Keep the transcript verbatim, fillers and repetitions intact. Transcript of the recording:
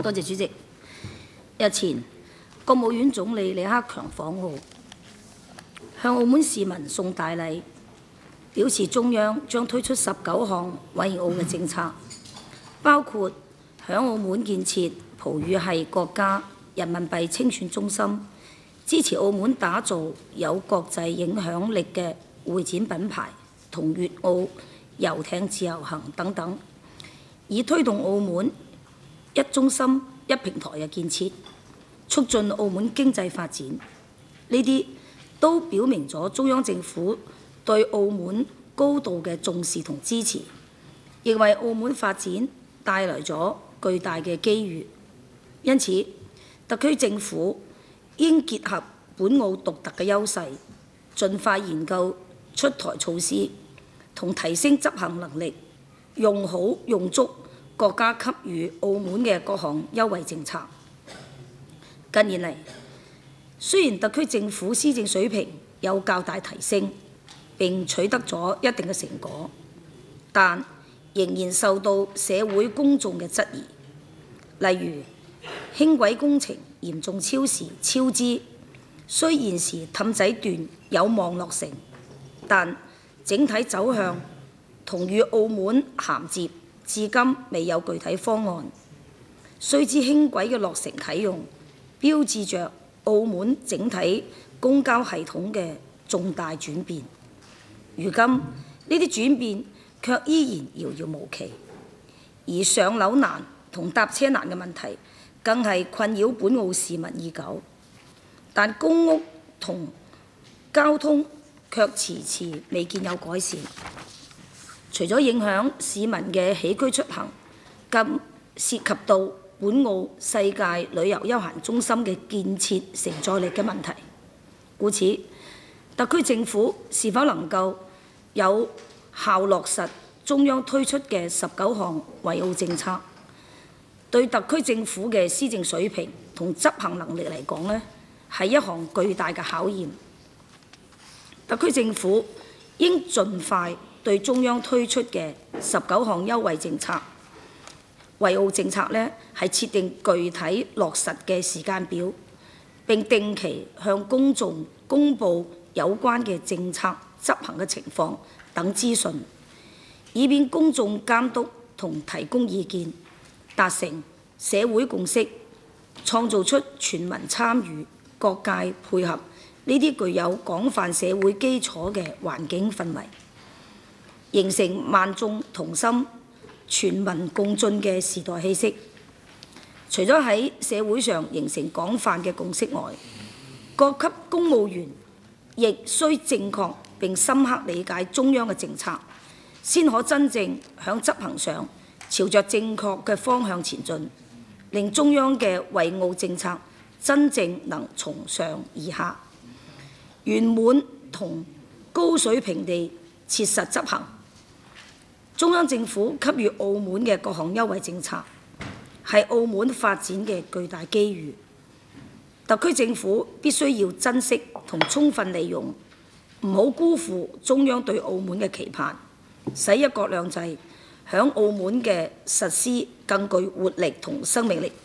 多謝主席。日前，國務院總理李克強訪澳，向澳門市民送大禮，表示中央將推出十九項惠澳嘅政策，包括響澳門建設葡語系國家人民幣清算中心，支持澳門打造有國際影響力嘅會展品牌同粵澳遊艇自由行等等，以推動澳門一中心一平台嘅建設，促進澳門經濟發展。呢啲都表明咗中央政府對澳門高度嘅重視同支持，亦為澳門發展帶來咗巨大嘅機遇。因此，特區政府應結合本澳獨特嘅優勢，盡快研究出台措施，同提升執行能力，用好用足國家給予澳門嘅各項優惠政策。近年嚟，雖然特區政府施政水平有較大提升，並取得咗一定嘅成果，但仍然受到社會公眾嘅質疑。例如，輕軌工程嚴重超時超支，雖現時氹仔段有望落成，但整體走向同與澳門銜接，至今未有具體方案。須知輕軌嘅落成啟用，標誌着澳門整體公交系統嘅重大轉變。如今呢啲轉變卻依然遙遙無期，而上樓難同搭車難嘅問題更係困擾本澳市民已久。但公屋同交通卻遲遲未見有改善。除咗影響市民嘅起居出行，更涉及到本澳世界旅遊休閒中心嘅建設承載力嘅問題。故此，特區政府是否能夠有效落實中央推出嘅十九項惠澳政策，對特區政府嘅施政水平同執行能力嚟講呢，係一項巨大嘅考驗。特區政府應盡快對中央推出嘅十九項優惠政策、惠澳政策呢，係設定具體落實嘅時間表，並定期向公眾公佈有關嘅政策執行嘅情況等資訊，以便公眾監督同提供意見，達成社會共識，創造出全民參與、各界配合呢啲具有廣泛社會基礎嘅環境氛圍，形成萬眾同心、全民共進嘅時代氣息。除咗喺社會上形成廣泛嘅共識外，各級公務員亦需正確並深刻理解中央嘅政策，先可真正響執行上朝着正確嘅方向前進，令中央嘅惠澳政策真正能從上而下，圓滿同高水平地切實執行。中央政府給予澳門嘅各項優惠政策，係澳門發展嘅巨大機遇。特區政府必須要珍惜同充分利用，唔好辜負中央對澳門嘅期盼，使一國兩制響澳門嘅實施更具活力同生命力。